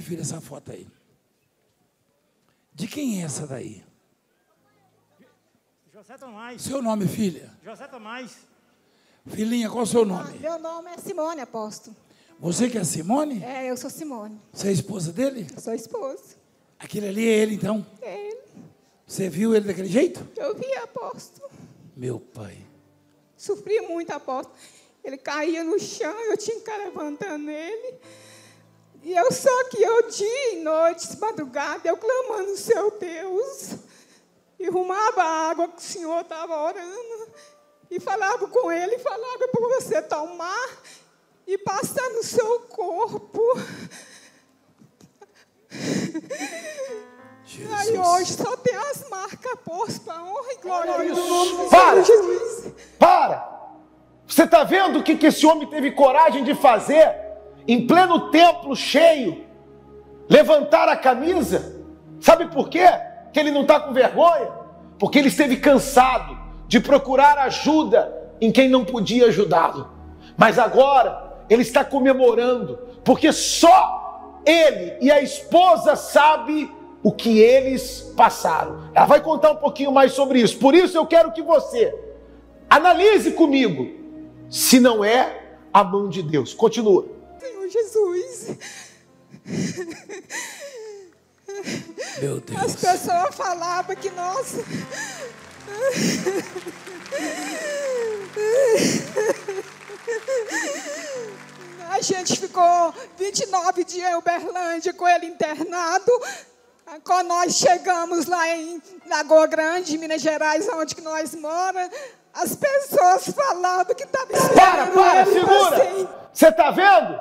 filha, essa foto aí? De quem é essa daí? José Tomás. Seu nome, filha? José Tomás. Filhinha, qual é o seu nome? Meu nome é Simone, apóstolo. Você que é Simone? É, eu sou Simone. Você é esposa dele? Eu sou esposa. Aquele ali é ele, então? É ele. Você viu ele daquele jeito? Eu vi, apóstolo. Meu pai. Sofri muito, apóstolo. Ele caía no chão, eu tinha que ficar levantando ele. E eu só que eu, dia e noite, madrugada, eu clamando ao seu Deus. E arrumava a água que o Senhor estava orando. E falava com ele, falava para você tomar e passar no seu corpo. Jesus. Aí hoje só tem as marcas, apóstolo, para honra e glória do nome Para! de Jesus. Para! Você está vendo o que esse homem teve coragem de fazer? Em pleno templo cheio, levantar a camisa. Sabe por quê? Que ele não está com vergonha? Porque ele esteve cansado de procurar ajuda em quem não podia ajudá-lo. Mas agora ele está comemorando, porque só ele e a esposa sabem o que eles passaram. Ela vai contar um pouquinho mais sobre isso. Por isso eu quero que você analise comigo se não é a mão de Deus. Continua. Senhor Jesus. Meu Deus. As pessoas falavam que, nossa... A gente ficou 29 dias em Uberlândia com ele internado. Quando nós chegamos lá em Lagoa Grande, Minas Gerais, onde que nós moramos, as pessoas falavam que estava esperando Para, ele segura! assim. Você está vendo?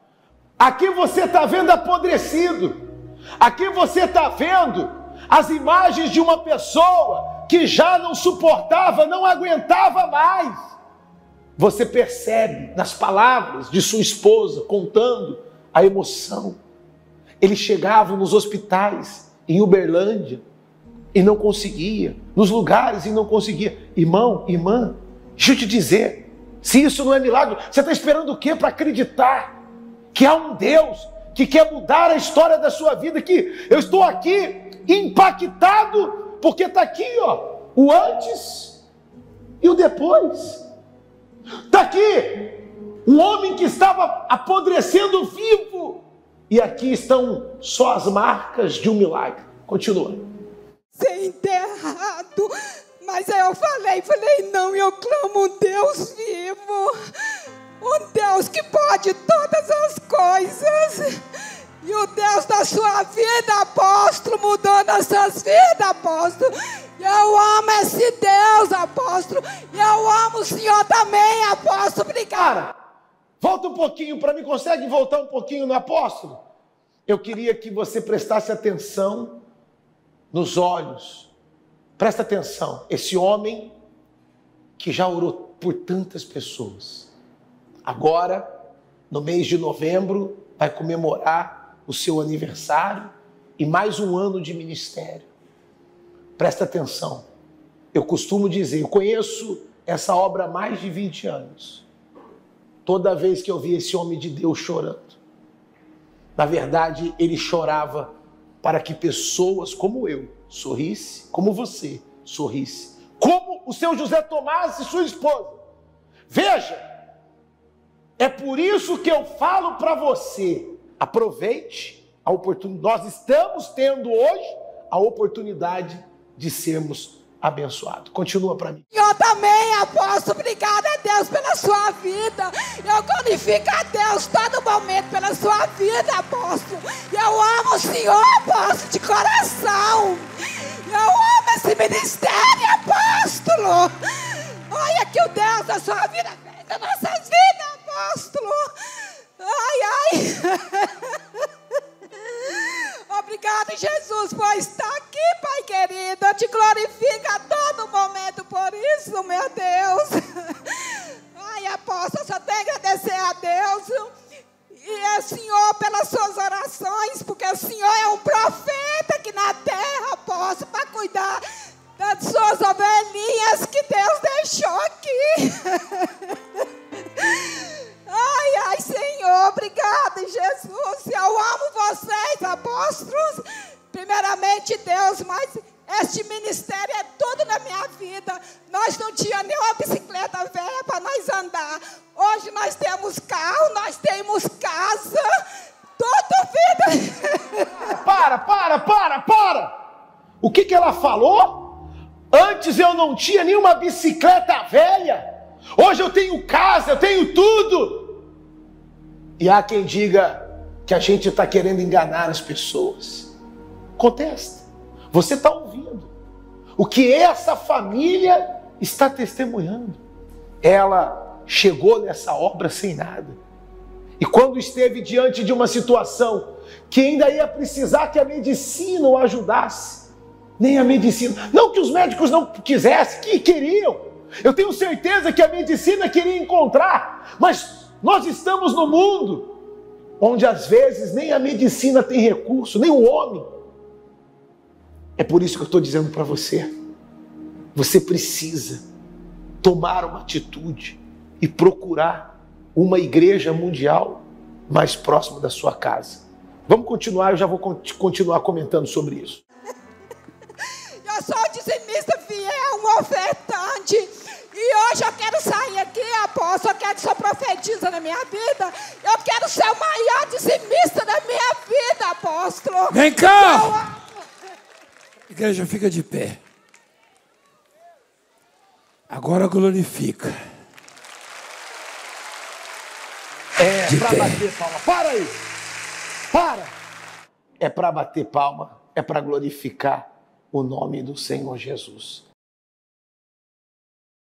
Aqui você está vendo apodrecido. Aqui você está vendo as imagens de uma pessoa que já não suportava, não aguentava mais. Você percebe nas palavras de sua esposa contando a emoção. Eles chegavam nos hospitais em Uberlândia e não conseguia, nos lugares e não conseguia. Irmão, irmã, deixa eu te dizer, se isso não é milagre, você está esperando o quê para acreditar que há um Deus que quer mudar a história da sua vida? Que eu estou aqui impactado porque está aqui, ó, o antes e o depois. Está aqui um homem que estava apodrecendo vivo e aqui estão só as marcas de um milagre. Continua. Ser enterrado, mas aí eu falei, não, eu clamo um Deus vivo, um Deus que pode todas as coisas, e o Deus da sua vida, apóstolo, mudando as suas vidas, apóstolo. Eu amo esse Deus, apóstolo, e eu amo o Senhor também, apóstolo. Obrigada. Cara, volta um pouquinho para mim, consegue voltar um pouquinho no apóstolo? Eu queria que você prestasse atenção nos olhos. Presta atenção, esse homem que já orou por tantas pessoas, agora, no mês de novembro, vai comemorar o seu aniversário e mais um ano de ministério. Presta atenção, eu costumo dizer, eu conheço essa obra há mais de 20 anos. Toda vez que eu vi esse homem de Deus chorando, na verdade, ele chorava para que pessoas como eu sorrisse, como você sorrisse, como o seu José Tomás e sua esposa. Veja, é por isso que eu falo para você, aproveite a oportunidade. Nós estamos tendo hoje a oportunidade de sermos abençoados. Continua para mim. Eu também, apóstolo, obrigada a Deus pela sua vida. Eu glorifico a Deus todo momento pela sua vida, apóstolo. Eu amo o Senhor, apóstolo, de coração. Eu amo esse ministério, apóstolo. Olha que o Deus da sua vida fez das nossas vidas, apóstolo. Ai, ai. Obrigado, Jesus, por estar aqui, Pai querido. Eu te glorifico a todo momento por isso, meu Deus. Ai, apóstolo, só tenho que agradecer a Deus e ao Senhor pelas suas orações, porque o Senhor é um profeta aqui na terra, apóstolo, para cuidar das suas ovelhinhas que Deus deixou aqui. Ai, ai, Senhor, obrigada, Jesus. Eu amo vocês apóstolos. Primeiramente Deus, mas este ministério é tudo na minha vida. Nós não tínhamos nem uma bicicleta velha para nós andar. Hoje nós temos carro, nós temos casa, tudo vida. Para! O que ela falou? Antes eu não tinha nenhuma bicicleta velha. Hoje eu tenho casa, eu tenho tudo. E há quem diga que a gente está querendo enganar as pessoas. Contesta. Você está ouvindo o que essa família está testemunhando. Ela chegou nessa obra sem nada. E quando esteve diante de uma situação que ainda ia precisar que a medicina o ajudasse, nem a medicina, não que os médicos não quisessem, que queriam. Eu tenho certeza que a medicina queria encontrar, mas nós estamos no mundo onde às vezes nem a medicina tem recurso, nem o homem. É por isso que eu estou dizendo para você, você precisa tomar uma atitude e procurar uma igreja mundial mais próxima da sua casa. Vamos continuar, eu já vou continuar comentando sobre isso. Eu sou dizimista fiel, um ofertante. E hoje eu quero sair aqui, apóstolo, eu quero que o senhor profetiza na minha vida. Eu quero ser o maior dizimista da minha vida, apóstolo. Vem cá! Igreja, fica de pé. Agora glorifica. É para bater palma. Para aí. Para. É para bater palma. É para glorificar o nome do Senhor Jesus.